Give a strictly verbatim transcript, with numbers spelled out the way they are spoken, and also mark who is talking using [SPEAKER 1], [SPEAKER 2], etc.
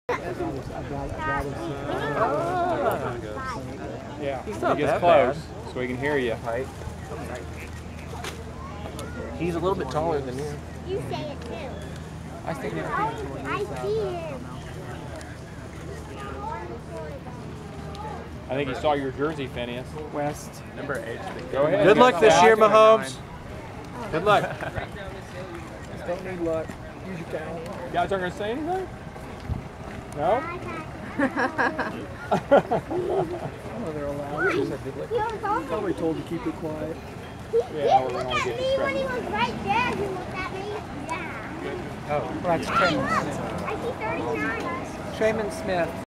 [SPEAKER 1] Yeah,
[SPEAKER 2] He's not
[SPEAKER 1] he gets
[SPEAKER 2] that
[SPEAKER 1] close,
[SPEAKER 2] bad.
[SPEAKER 1] so he can hear you.
[SPEAKER 2] Right. He's a little bit taller than you.
[SPEAKER 3] You say it too.
[SPEAKER 2] I think he's
[SPEAKER 3] I see him.
[SPEAKER 1] I think he saw your jersey, Phineas.
[SPEAKER 4] West.
[SPEAKER 2] number eight.
[SPEAKER 1] Go ahead.
[SPEAKER 2] Good luck this year, Mahomes. Good luck.
[SPEAKER 4] Just don't need luck. Use your talent.
[SPEAKER 1] You guys aren't going to say anything? No?
[SPEAKER 4] I know they're allowed. Probably told to keep it quiet.
[SPEAKER 3] He,
[SPEAKER 1] Yeah,
[SPEAKER 3] he
[SPEAKER 1] we're
[SPEAKER 3] looked
[SPEAKER 1] gonna
[SPEAKER 3] at
[SPEAKER 1] get
[SPEAKER 3] me when he
[SPEAKER 1] distracted.
[SPEAKER 3] was right there. He looked at me. Yeah.
[SPEAKER 2] Oh,
[SPEAKER 4] That's Trayman
[SPEAKER 3] I see thirty-nine.
[SPEAKER 4] Trayman Smith.